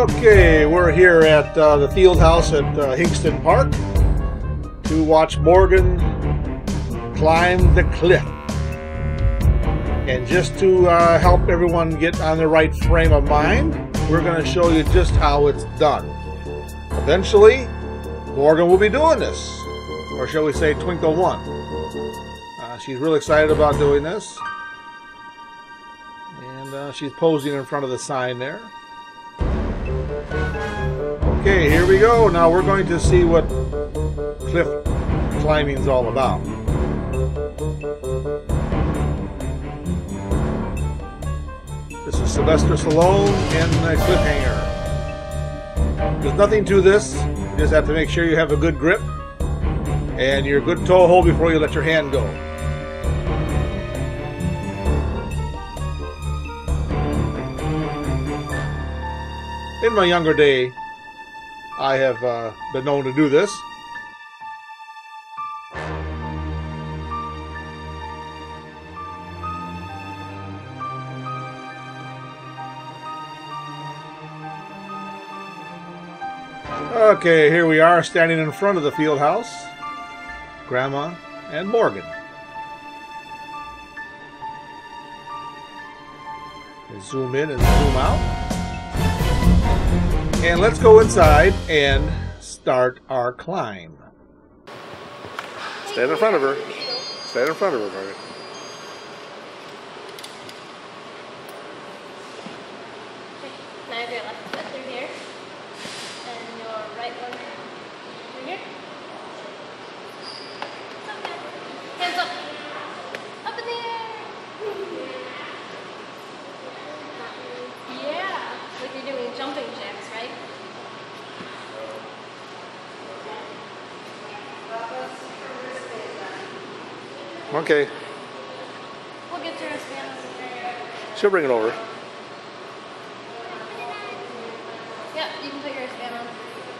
Okay, we're here at the field house at Hingston Park to watch Morgan climb the cliff. And just to help everyone get on the right frame of mind, we're going to show you just how it's done. Eventually, Morgan will be doing this, or shall we say Twinkle One. She's really excited about doing this, and she's posing in front of the sign there. Okay, here we go. Now we're going to see what cliff climbing is all about. This is Sylvester Stallone and the cliffhanger. There's nothing to this. You just have to make sure you have a good grip and your good toe hold before you let your hand go. In my younger day, I have been known to do this. Okay, here we are standing in front of the field house. Grandma and Morgan. And zoom in and zoom out. And let's go inside and start our climb. Stand in front of her. Stand in front of her, Morgan. Okay, now your left foot through here, and your right one through here. Up there. Hands up. Up in the air. Yeah, like you're doing jumping jacks, right? Okay. We'll get your wristband. She'll bring it over. Yeah, you can put your wristband on.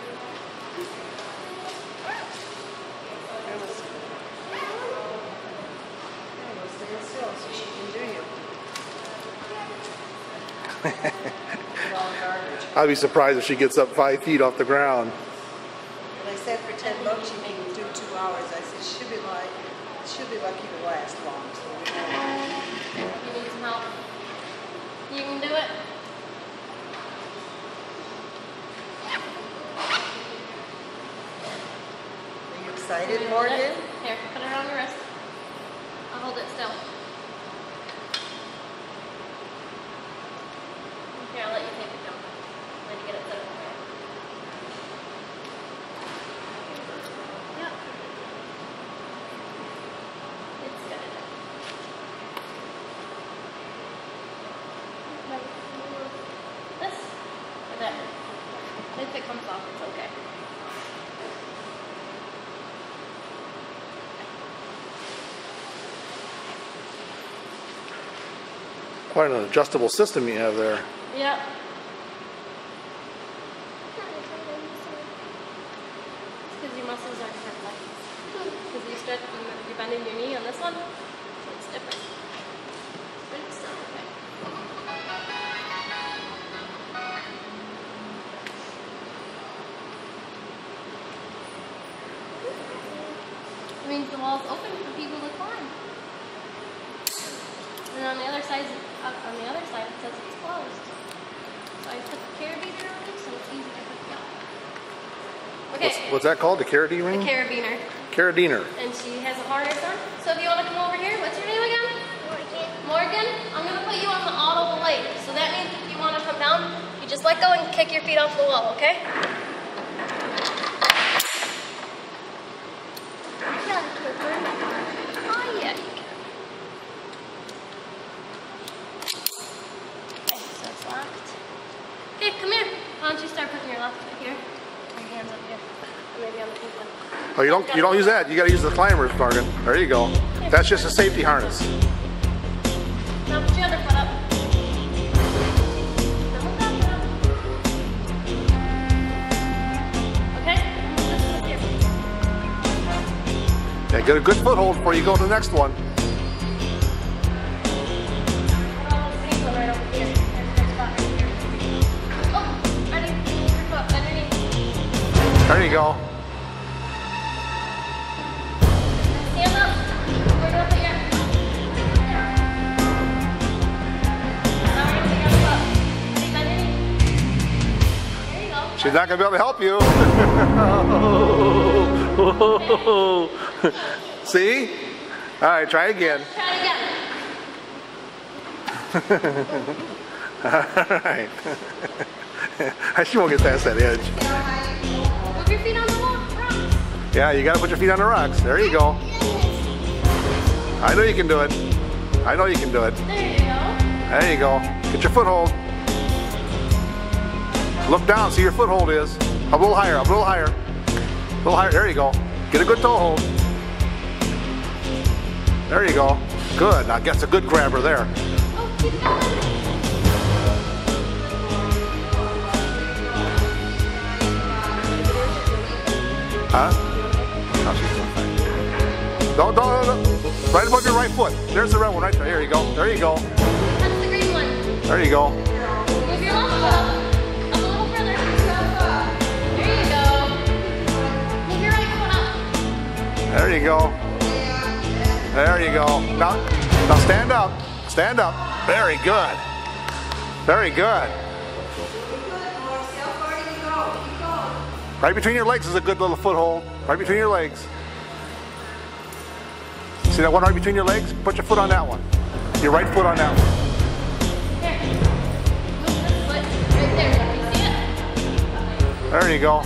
I'd be surprised if she gets up 5 feet off the ground. When I said for $10 you can do 2 hours, I said she'll be lucky to last long. So You need some help. You can do it. are you excited, Morgan? Here, put it on your wrist. I'll hold it still. Here, I'll let you take the jump. Let you get it set up. Yeah. It's good. This or that? If it comes off, it's okay. Quite an adjustable system you have there. Yep. Because your muscles are different. Because you stretch, you're bending your knee on this one, so it's different. But it's still okay. It means the wall's open for people to climb. And on the other side, it says it's closed. So I put the carabiner on it, so it's easy to hook it up. Okay. What's that called? The carabiner? The carabiner. Carabiner. And she has a harness on. So if you want to come over here, what's your name again? Morgan. Morgan, I'm going to put you on the auto belay. So that means if you want to come down, you just let go and kick your feet off the wall, okay? Oh, yeah. So it's locked. Okay, come here. Why don't you start putting your left foot here? Your hands up here. Or maybe on the pink one. Oh, you don't use that. You got to use the climbers, Morgan. There you go. That's just a safety harness. Now put your other foot up. Now move that foot up. Okay? This foot here. Yeah, get a good foothold before you go to the next one. Put on this pink one right over here. There's a good spot right here. Oh, ready? go. Stand up. We're gonna put your... Now we're gonna put your foot. Bend your knee. There you go. She's not gonna be able to help you. See? All right, try again. Try it again. All right. She won't get past that edge. Put your feet on the rocks. Yeah, you gotta put your feet on the rocks. There you go. I know you can do it. I know you can do it. There you go. There you go. Get your foothold. Look down, see your foothold is. Up a little higher, up a little higher. A little higher, there you go. Get a good toe hold. There you go. Good, now that's a good grabber there. Oh, keep going. Huh? No, she's doing fine. Don't. Right above your right foot. There's the red one right there. There you go. There you go. That's the green one. There you go. Move your left foot up. Up a little further. There you go. Move your right foot up. There you go. There you go. Now stand up. Stand up. Very good. Very good. Right between your legs is a good little foothold. Right between your legs. See that one right between your legs? Put your foot on that one. Your right foot on that one. There. Move this foot right there. You see it? There you go.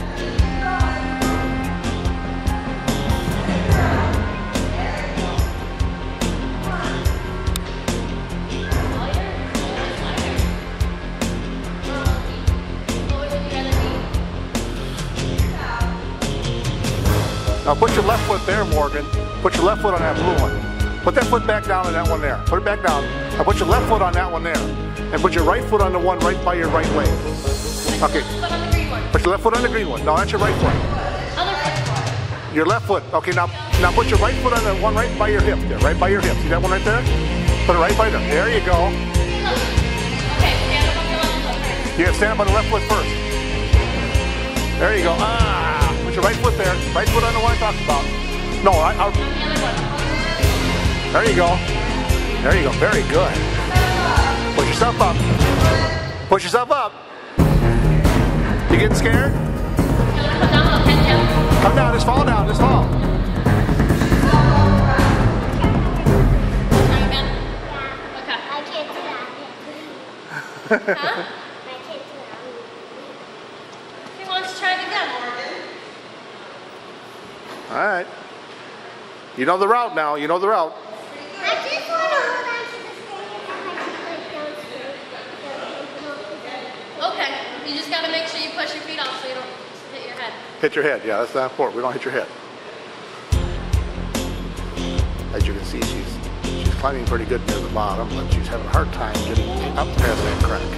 Now put your left foot there, Morgan. Put your left foot on that blue one. Put that foot back down on that one there. Put it back down. Now put your left foot on that one there. And put your right foot on the one right by your right leg. Okay. Put on the green one. Put your left foot on the green one. No, that's your right foot. Other foot. Your left foot. Okay, now put your right foot on the one right by your hip there. Right by your hip. See that one right there? Put it right by there. There you go. Okay, stand up on your left foot first. You gotta stand up on the left foot first. There you go. Put your right foot there. Right foot on the one I talked about. No, The other one. there you go. There you go. Very good. Push yourself up. Push yourself up. You getting scared? You want to put down the pen, Jim? Come down. Just fall down. Just fall. Try again? Okay. I can't do that. Huh? I can't do that. He wants to try it again. All right. You know the route now. You know the route. I just want to hold on to this thing and have my feet like down straight. Okay. You just got to make sure you push your feet off so you don't hit your head. Hit your head. Yeah, that's not important. We don't hit your head. As you can see, she's climbing pretty good near the bottom, but she's having a hard time getting up past that crack.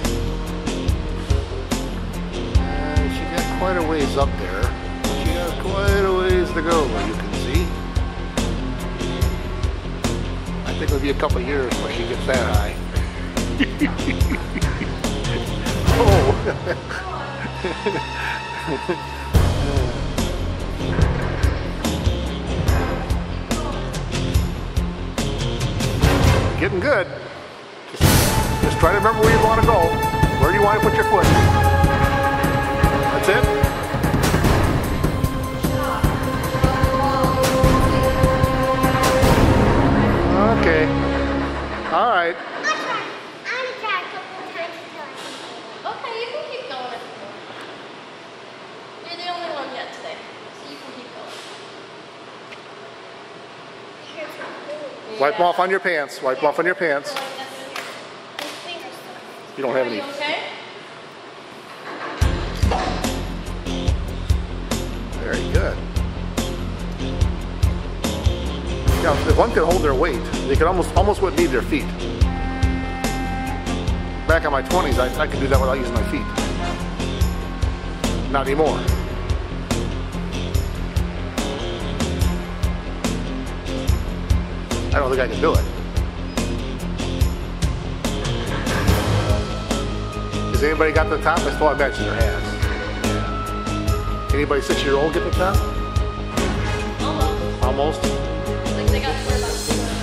And she got quite a ways up there. She got quite a ways to go, as you can see. I think it'll be a couple of years before she gets that high. Oh! Getting good. Just try to remember where you want to go. Where do you want to put your foot? That's it? Okay. All right. I'm gonna try a couple of times until I Okay, you can keep going if you want. You're the only one yet today, so you can keep going. Wipe them off on your pants. Wipe them off on your pants. You don't have Are any. you okay? Very good. Yeah, if one could hold their weight, they could almost wouldn't need their feet. Back in my 20s, I could do that without using my feet. Not anymore. I don't think I can do it. Has anybody got to the top? I still imagine there has. Anybody 6-year-old get the test? Almost. Almost. Like they got to worry about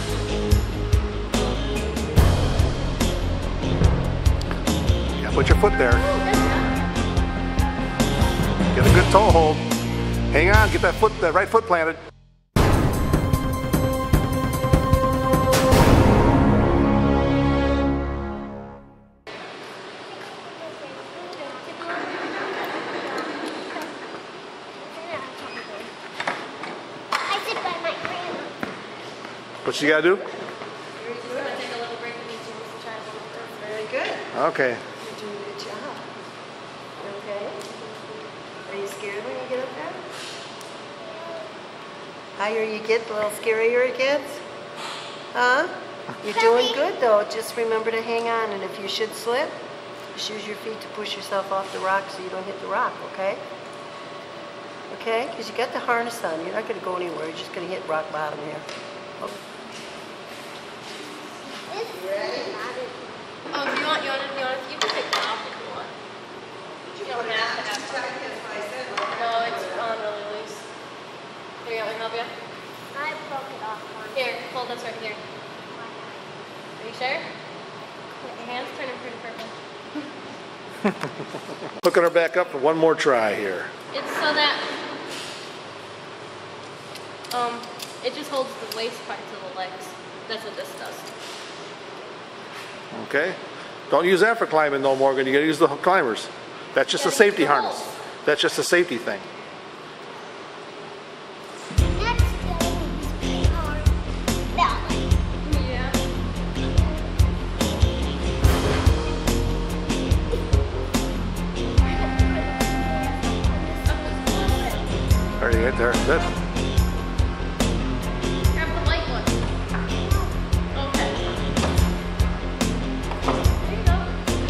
it. Yeah, put your foot there. Get a good toe hold. Hang on, get that right foot planted. I sit by my grandma. What you gotta do? We're just gonna take a little break and eat some to try to hold it. Very good. Okay. You're doing a good job. You okay? Are you scared when you get up there? Higher you get, the little scarier it gets? Huh? You're doing good though. Just remember to hang on, and if you should slip, just use your feet to push yourself off the rock so you don't hit the rock, okay? Okay? Because you got the harness on. You're not going to go anywhere. You're just going to hit rock bottom here. Oh. This is really loud. Oh, if you want, you can take it off if you want. You don't have to have it. No, it's on really loose. Here, you want me to help you? I broke it off once. Here, hold this right here. Are you sure? Your hand's turning pretty purple. Hooking her back up for one more try here. It's so that it just holds the waist part to the legs. That's what this does. Okay? Don't use that for climbing though, Morgan. You gotta use the climbers. That's just a Gotta safety use the harness. holes. That's just a safety thing. Next thing is our belly. Yeah. There you get there. Good. Grab the light one. Okay. There you go.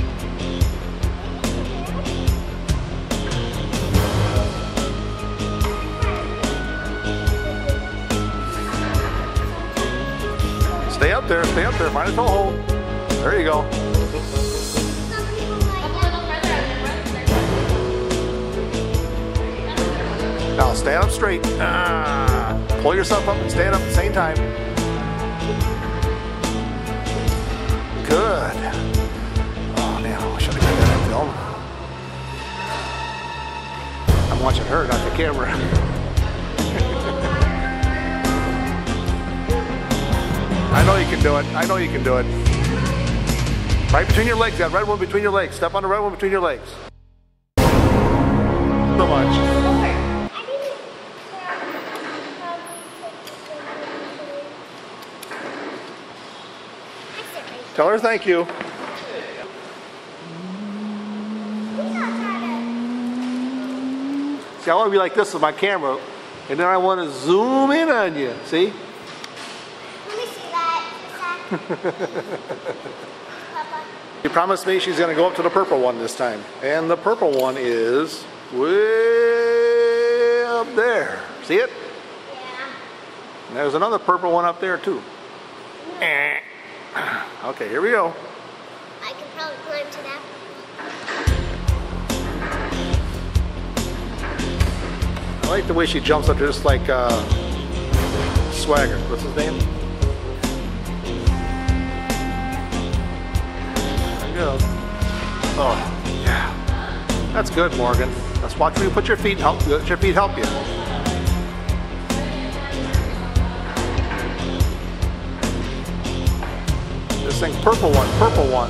Stay up there. Stay up there. Find a toe hold. There you go. Up a little further out there. Now stand up straight. Pull yourself up and stand up at the same time. Good. Oh man, I wish I could get that on film. I'm watching her, not the camera. I know you can do it. I know you can do it. Right between your legs. That red one between your legs. Step on the red one between your legs. So much. Tell her thank you. See, I want to be like this with my camera, and then I want to zoom in on you. See? Let me see that. Papa. She promised me she's going to go up to the purple one this time. And the purple one is way up there. See it? Yeah. And there's another purple one up there too. Okay, here we go. I can probably climb to that. I like the way she jumps up just like Swagger. What's his name? There you go. Oh, yeah. That's good, Morgan. Let's watch where you put your feet. Let your feet help you. This thing, purple one, purple one.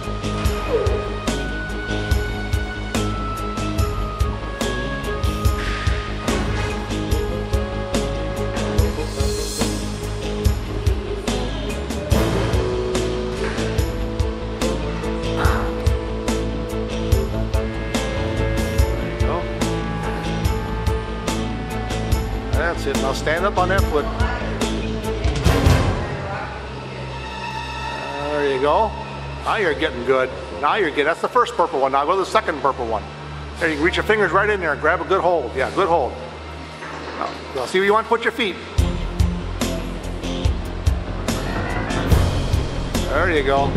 That's it. Now stand up on that foot. There you go. Now you're getting good. Now you're getting. That's the first purple one. Now go to the second purple one. There, you can reach your fingers right in there and grab a good hold. Yeah, good hold. Now see where you want to put your feet. There you go.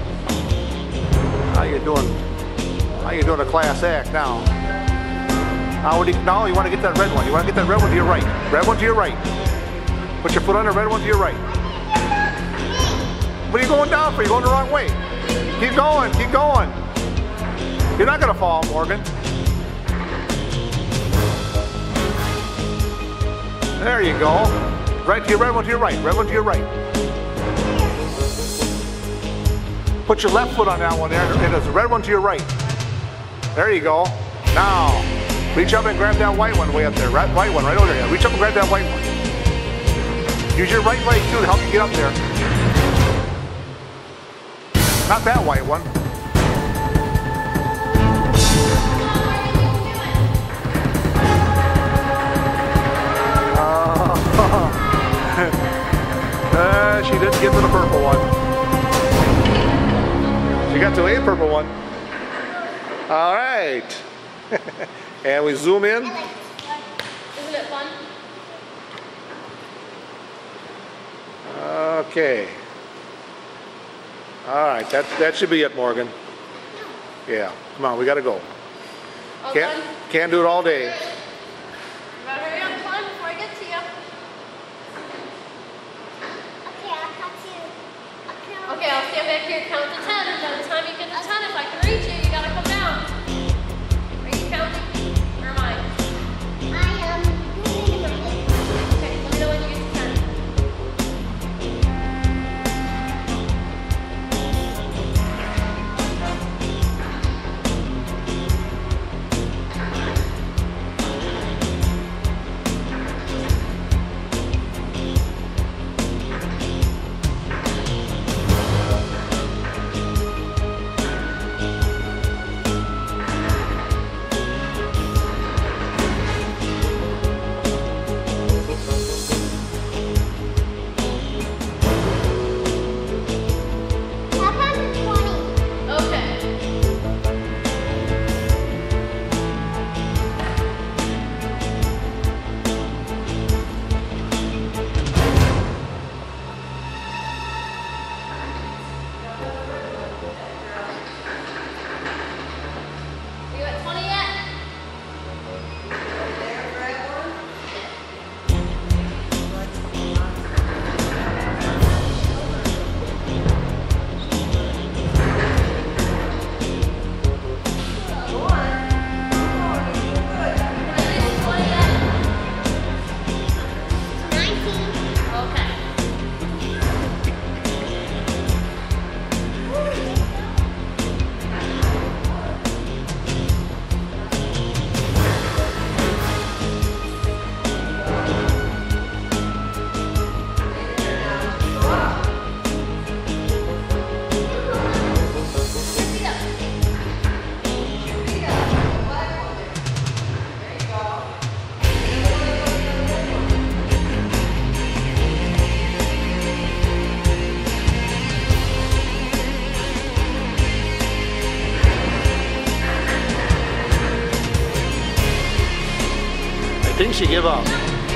Now you're doing a class act now. Now you want to get that red one. You want to get that red one to your right. Red one to your right. Put your foot on the red one to your right. What are you going down for? You're going the wrong way. Keep going, keep going. You're not going to fall, Morgan. There you go. Right to your red one to your right. Red one to your right. Put your left foot on that one there, and there's a red one to your right. There you go. Now, reach up and grab that white one way up there. Right, white one right over there. Yeah, reach up and grab that white one. Use your right leg too to help you get up there. Not that white one. She didn't get to the purple one. She got to a purple one. All right. And we zoom in. Isn't it fun? Okay. All right, that should be it, Morgan. Yeah, come on, we gotta go. All done? Can't do it all day. You better hurry up, climb before I get to you. Okay, I'll cut you. Okay, I'll stand back here, count to 10, and by the time you get to 10, if I can reach you, you gotta come down. Are you counting? Or am I? I am doing it. Okay, let me know when you get to 10. How about the 20? Okay. Are you at 20 yet? Are you at 20 yet? 19. Okay. Feet up. I think she gave up. Are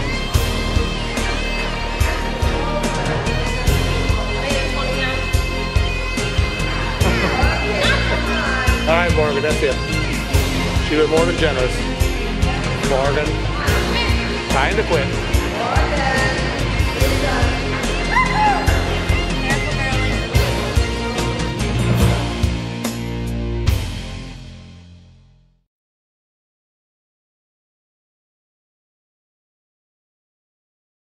you at 20 now? All right, Morgan, that's it. She was more than generous. Morgan, time to quit.